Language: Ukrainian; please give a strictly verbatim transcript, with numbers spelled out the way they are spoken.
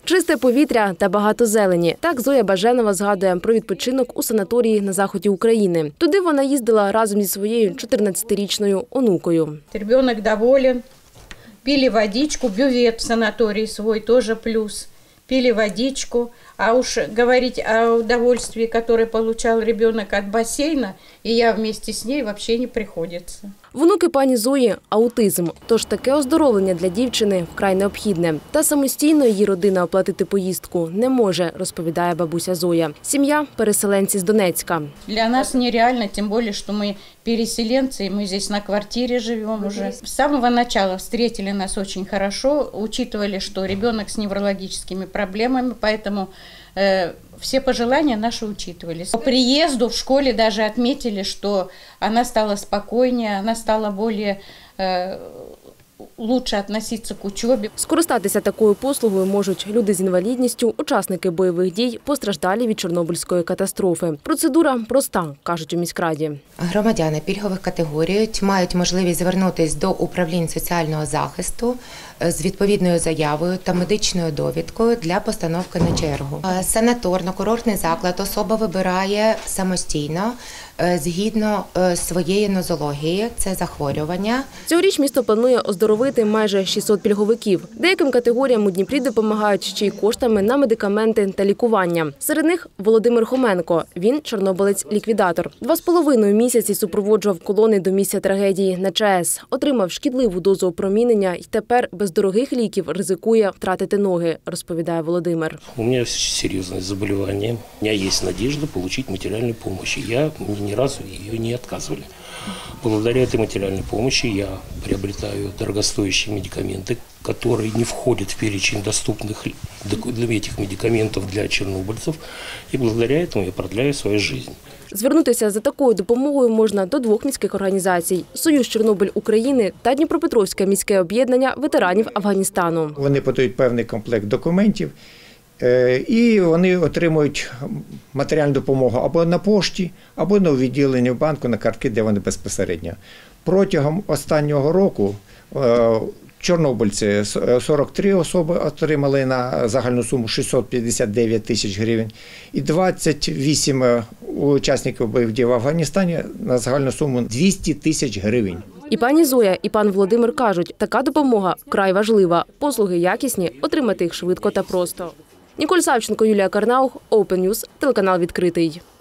Чисте повітря та багато зелені. Так Зоя Баженова згадує про відпочинок у санаторії на заході України. Туди вона їздила разом зі своєю чотирнадцятирічною онукою. Ребенок доволен. Пили водичку, бювет в санатории свой тоже плюс. Пили водичку. А уж говорить о удовольствии, которое получал ребенок от бассейна, и я вместе с ней, вообще не приходится. Внуки пані Зої – аутизм. Тож таке оздоровлення для дівчини вкрай необхідне. Та самостійно її родина оплатити поїздку не може, розповідає бабуся Зоя. Сім'я – переселенці з Донецька. Для нас нереально, тем более, что мы переселенцы, и мы здесь на квартире живем уже. С самого начала встретили нас очень хорошо, учитывали, что ребенок с неврологическими проблемами, поэтому э, все пожелания наши учитывались. По приезду в школе даже отметили, что она стала спокойнее, она стала более э, лучше относиться к учебе. Скористатися такою послугою можуть люди з інвалідністю, учасники бойових дій, постраждалі від Чорнобильської катастрофи. Процедура проста, кажуть у міськраді. Громадяни пільгових категорій мають можливість звернутися до управлінь соціального захисту з відповідною заявою та медичною довідкою для постановки на чергу. Санаторно-курортний заклад особа вибирає самостійно, згідно своєї нозології, це захворювання. Цьогоріч місто планує оздоровити майже шістсот пільговиків. Деяким категоріям у Дніпрі допомагають ще й коштами на медикаменти та лікування. Серед них Володимир Хоменко. Він – чорнобилець-ліквідатор. Два з половиною місяці супроводжував колони до місця трагедії на ЧАЕС. Отримав шкідливу дозу опромінення і тепер без дорогих ліків ризикує втратити ноги, розповідає Володимир. У мене серйозне захворювання. У мене є надія отримати матеріальну допомогу. Я ни разу ее не отказывали. Благодаря этой материальной помощи я приобретаю дорогостоящие медикаменты, которые не входят в перечень доступных этих медикаментов для чернобыльцев, и благодаря этому я продляю свою жизнь. Звернутися за такою допомогою можна до двох міських організацій – «Союз Чорнобиль України» та Дніпропетровське міське об'єднання ветеранів Афганістану. Вони подають певний комплект документів, і вони отримують матеріальну допомогу або на пошті, або на відділенні банку на картки, де вони безпосередньо. Протягом останнього року чорнобильці сорок три особи отримали на загальну суму шістсот п'ятдесят дев'ять тисяч гривень і двадцять вісім учасників бойових дій в Афганістані на загальну суму двісті тисяч гривень. І пані Зоя, і пан Володимир кажуть, така допомога вкрай важлива. Послуги якісні, отримати їх швидко та просто. Ніколь Савченко, Юлія Карнаух, Open News, телеканал «Відкритий».